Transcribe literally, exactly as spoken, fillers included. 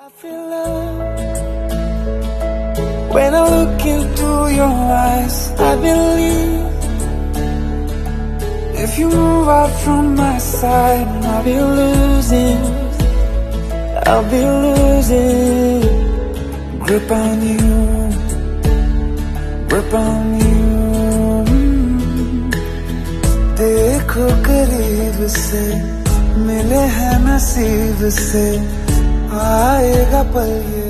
I feel love when I look into your eyes. I believe if you move out from my side, I'll be losing, I'll be losing grip on you, grip on you. देखो करीब से मिले हैं नसीब से, आएगा पल ये